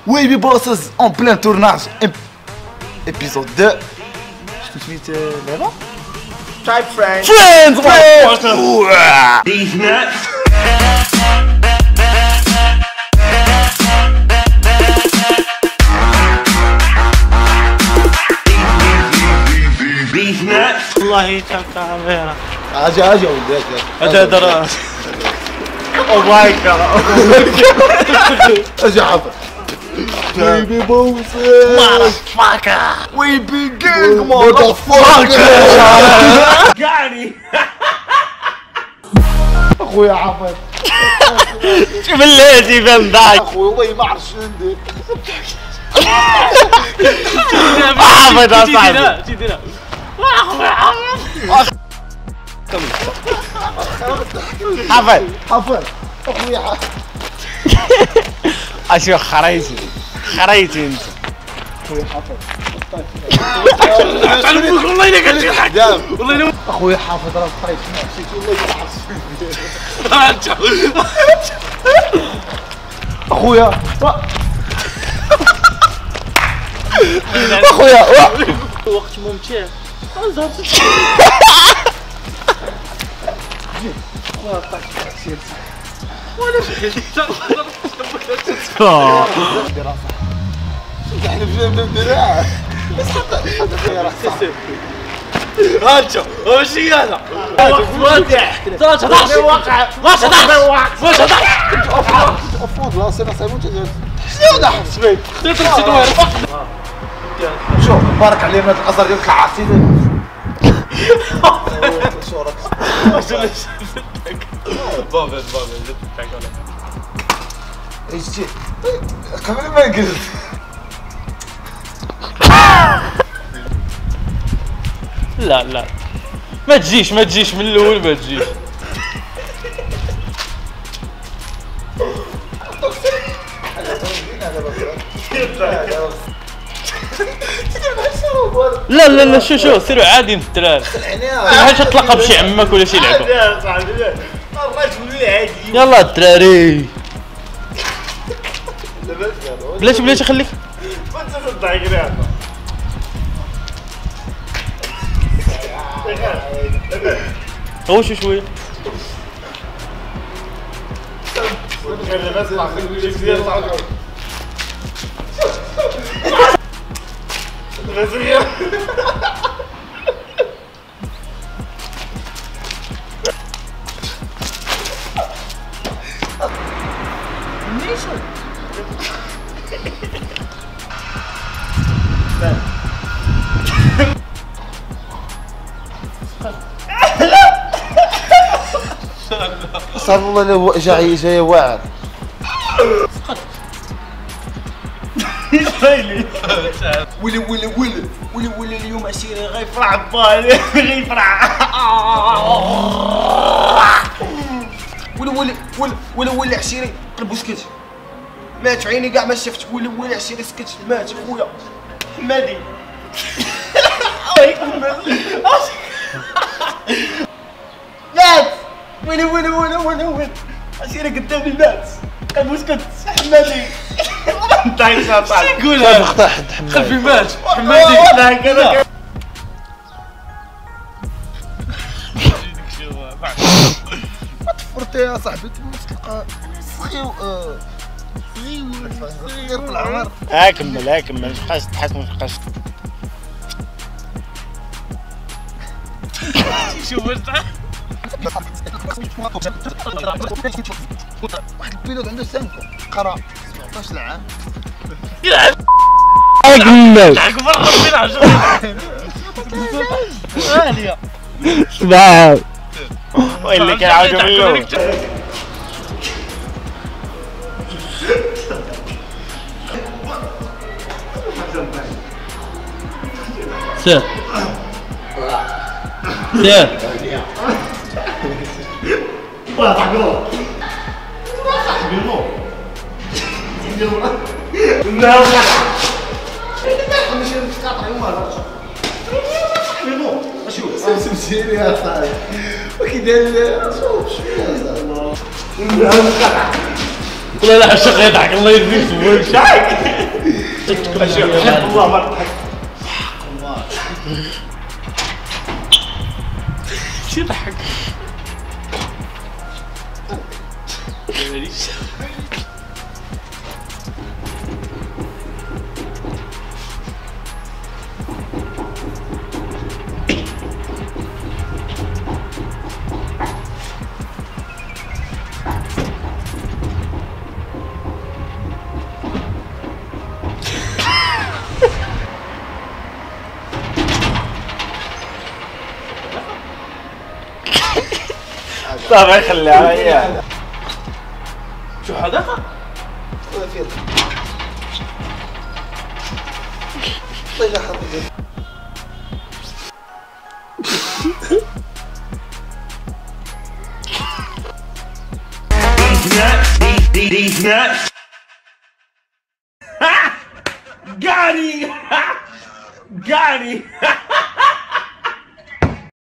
Oui, Baby Bosses en plein tournage. Épisode 2. Je te suite là-bas. Type friends. Friends. These nuts. These nuts. والله يتوقع غيره. اجي ولدي هذا راس. Oh my god. اجي حفر. Baby Bosses. Motherfucker. We begin, motherfucker. قعني. اخويا حفر. شوف الليجي بين ذاك. اخويا والله ما عرفت شنو ندير. حافظ يا صاحبي. جينا. حافظ. حفر. اخويا حفر. اشوف خريتي انت. اخويا حفر. تعلموك والله انك تضحك. والله اخويا حافظ راه طايح نسيت والله ما عرفت شنو ندير. اخويا اخويا وقت ممتع. احنا بجنب الدراع بس حتى فيها راح هاتشو وشي هذا وقت 11 افوض لا سينا سايمون شنو ضحك سبيت شوف بارك علينا الازر ديالك العاصي شورك بابا جبتك ولا ايش جيت قبل ما نقلت لا ما تجيش من الاول ما تجيش. لا شو سيروا عادي انت الدراري. بحال تطلق بشي عمك ولا شي لعبه. يا صاحبي الرجل العادي. يلا الدراري بلاتي خليك. ما تصدق كذا. غوش شويه. صار والله لو جاي واعر ولي اليوم عشيري غيفرح بالي غيفرح. ولي عشيري قلبو سكت مات عيني كاع ما شفت. ولي عشيري سكت مات خويا مادي. مات. ويلي عشيري قدامي مات قلبو سكت حمادي. انت عايش صاحبي. قولها اختار حد حمادي خلفي مات حمادي. لا كذا فرتي يا صاحبي تلقى صغير صغير في العمر. كمل ما تبقاش تحس ما تبقاش. شوف واش واحد البيلوت عنده 5 قرا 17 عام يلعب. كمل عقب ربنا 10 ثانيه سبعة واللي كيعاودوا منه. سير سمسيري يا صاحبي وكيدير شوف شويه والله لا الشق يضحك الله يرضيك. الله ما تضحك. شو يضحك؟ طب خلي عليا. شو حدقة؟ طيب حبيبي. These nuts. Got him. Got him.